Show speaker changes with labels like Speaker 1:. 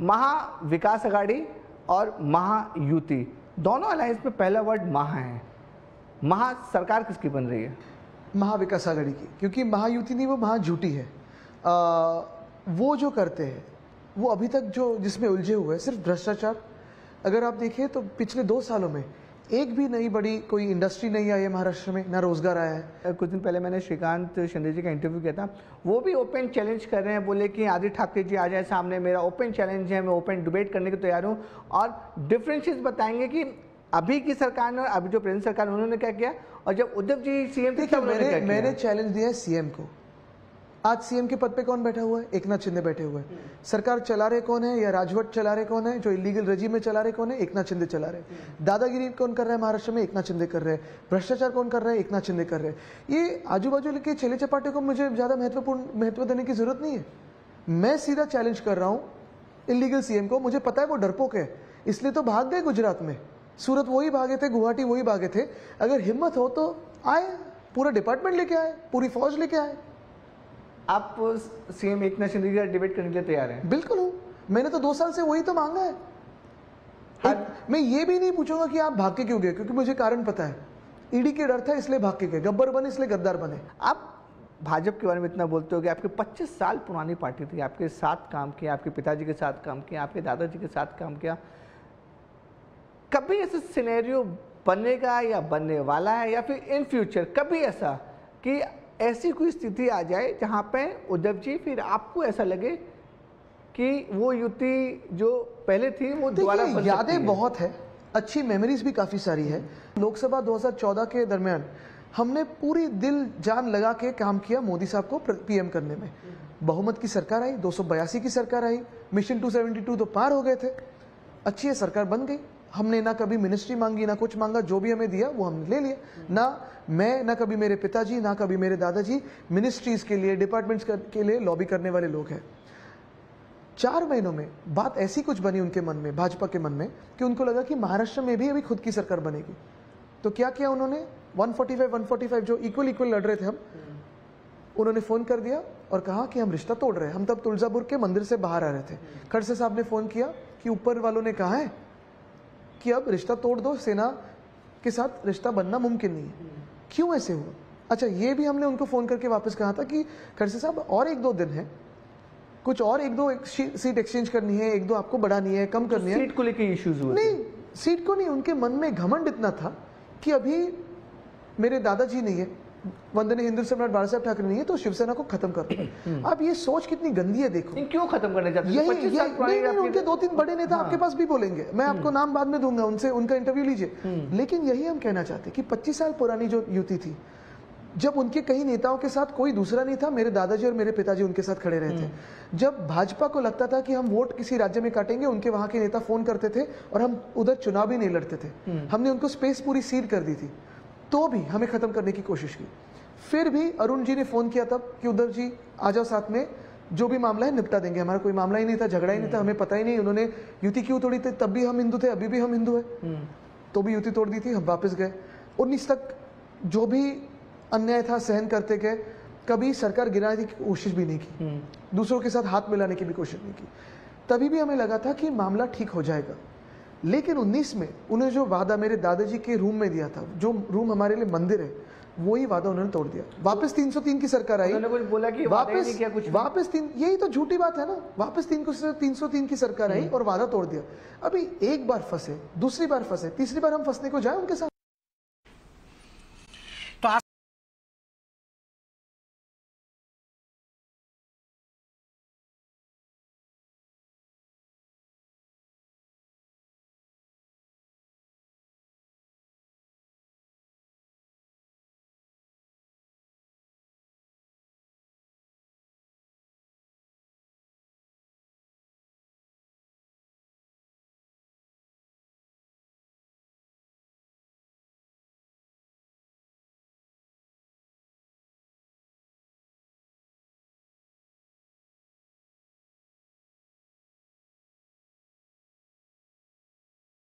Speaker 1: महा विकास अघाड़ी और महायुति दोनों अलायंस में पहला वर्ड महा है। महा सरकार किसकी बन रही है?
Speaker 2: महाविकास आघाड़ी की, क्योंकि महायुति नहीं, वो महाझूठी है। वो जो करते हैं वो अभी तक जो जिसमें उलझे हुए हैं सिर्फ भ्रष्टाचार। अगर आप देखें तो पिछले 2 सालों में एक भी नई बड़ी कोई इंडस्ट्री नहीं आई है महाराष्ट्र में, ना रोजगार आया है।
Speaker 1: कुछ दिन पहले मैंने श्रीकांत शिंदे जी का इंटरव्यू किया था, वो भी ओपन चैलेंज कर रहे हैं, बोले कि आदित्य ठाकरे जी आ जाए सामने, मेरा ओपन चैलेंज है, मैं ओपन डिबेट करने को तैयार हूँ और डिफरेंसेस बताएंगे कि अभी की सरकार ने और अभी जो प्रेजेंट सरकार उन्होंने क्या किया और जब उद्धव जी सीएम थे तब
Speaker 2: मैंने चैलेंज दिया है सीएम को। आज सीएम के पद पे कौन बैठा हुआ है? एकनाथ शिंदे बैठे हुए हैं। सरकार चला रहे कौन है, या राजवट चला रहे कौन है? जो इलीगल रेजिम में चला रहे कौन है? एकनाथ शिंदे चला रहे। दादागिरी कौन कर रहा है महाराष्ट्र में? एकनाथ शिंदे कर रहे हैं। भ्रष्टाचार कौन कर रहा है? एकनाथ शिंदे कर रहे हैं। ये आजू बाजू के छेले चपाटे को मुझे ज्यादा महत्व देने की जरूरत नहीं है। मैं सीधा चैलेंज कर रहा हूँ इलीगल सीएम को। मुझे पता है वो डरपोक है, इसलिए तो भाग गए गुजरात में। सूरत वही भागे थे, गुवाहाटी वही भागे थे। अगर हिम्मत हो तो आए, पूरा डिपार्टमेंट लेके आए, पूरी फौज लेके आए।
Speaker 1: आप सीएम एकनाथ शिंदे का डिबेट करने के लिए तैयार हैं?
Speaker 2: बिल्कुल हूं। मैंने तो 2 साल से वही तो मांगा है। मैं ये भी नहीं पूछूंगा कि आप भाग के क्यों गए, क्योंकि मुझे कारण पता है। ईडी के डर था इसलिए भाग के गए, गब्बर बने इसलिए गद्दार बने।
Speaker 1: आप भाजपा के बारे में इतना बोलते हो कि आपकी 25 साल पुरानी पार्टी थी, आपके साथ काम किया, आपके पिताजी के साथ काम किया, आपके दादाजी के साथ काम किया। कभी ऐसा सिनेरियो बनेगा या बनने वाला है, या फिर इन फ्यूचर कभी ऐसा कि ऐसी कोई स्थिति आ जाए जहां पे उद्धव जी फिर आपको ऐसा लगे कि वो युति जो पहले थी वो दोबारा बन सकती है?
Speaker 2: यादें बहुत है, अच्छी मेमोरीज भी काफी सारी है। लोकसभा 2014 के दरमियान हमने पूरी दिल जान लगा के काम किया मोदी साहब को पीएम करने में। बहुमत की सरकार आई, 282 की सरकार आई, मिशन 272 तो पार हो गए थे। अच्छी है, सरकार बन गई। हमने ना कभी मिनिस्ट्री मांगी, ना कुछ मांगा, जो भी हमें दिया वो हमने ले लिया। ना मैं, ना कभी मेरे पिताजी, ना कभी मेरे दादाजी मिनिस्ट्रीज के लिए, डिपार्टमेंट्स के लिए लॉबी करने वाले लोग हैं। 4 महीनों में बात ऐसी कुछ बनी उनके मन में, भाजपा के मन में, कि उनको लगा कि महाराष्ट्र में भी अभी खुद की सरकार बनेगी। तो क्या किया उन्होंने? 145 जो इक्वल लड़ रहे थे हम, उन्होंने फोन कर दिया और कहा कि हम रिश्ता तोड़ रहे हैं। हम तब तुलजापुर के मंदिर से बाहर आ रहे थे। खड़से साहब ने फोन किया कि ऊपर वालों ने कहा है कि अब रिश्ता तोड़ दो, सेना के साथ रिश्ता बनना मुमकिन नहीं है। क्यों ऐसे हुआ? अच्छा, ये भी हमने उनको फोन करके वापस कहा था कि खड़से साहब और 1-2 दिन है, कुछ और 1-2 सीट एक्सचेंज करनी है, 1-2 आपको बढ़ानी है, कम करनी है।
Speaker 1: सीट को लेके इश्यूज हुए?
Speaker 2: नहीं, सीट को नहीं, उनके मन में घमंड इतना था कि अभी मेरे दादाजी नहीं है, वंदनीय हिंदू सम्राट बाला साहब ठाकरे नहीं है, तो शिवसेना को खत्म कर दो। अब ये सोच कितनी गंदी है, देखो।
Speaker 1: क्यों खत्म करने चाहते हैं?
Speaker 2: उनके 2-3 बड़े नेता आपके पास भी बोलेंगे, मैं आपको नाम बाद में दूंगा, उनसे उनका इंटरव्यू लीजिए। लेकिन यही हम कहना चाहते कि 25 साल पुरानी जो युति थी, जब उनके कई नेताओं के साथ कोई दूसरा नहीं था, मेरे दादाजी और मेरे पिताजी उनके साथ खड़े रहे थे। जब भाजपा को लगता था कि हम वोट किसी राज्य में काटेंगे, उनके वहां के नेता फोन करते थे और हम उधर चुनाव भी नहीं लड़ते थे। हमने उनको स्पेस पूरी सील कर दी थी, तो भी हमें खत्म करने की कोशिश की। फिर भी अरुण जी ने फोन किया तब कि उद्धव जी आ जाओ साथ में, जो भी मामला है निपटा देंगे। हमारा कोई मामला ही नहीं था, झगड़ा ही नहीं था, हमें पता ही नहीं उन्होंने युति क्यों तोड़ी थी। तब भी हम हिंदू थे, अभी भी हम हिंदू है, तो भी युति तोड़ दी थी, हम वापस गए। 19 तक जो भी अन्याय था सहन करते गए, कभी सरकार गिराने की कोशिश भी नहीं की, दूसरों के साथ हाथ मिलाने की भी कोशिश नहीं की। तभी भी हमें लगा था कि मामला ठीक हो जाएगा। लेकिन 19 में उन्हें जो वादा मेरे दादाजी के रूम में दिया था, जो रूम हमारे लिए मंदिर है, वही वादा उन्होंने तोड़ दिया। वापस 303 की सरकार आई,
Speaker 1: उन्होंने कुछ बोला कि
Speaker 2: वापस 3, यही तो झूठी बात है ना। वापस 303 की सरकार आई और वादा तोड़ दिया। अभी एक बार फंसे, दूसरी बार फंसे, तीसरी बार हम फंसने को जाए उनके साथ?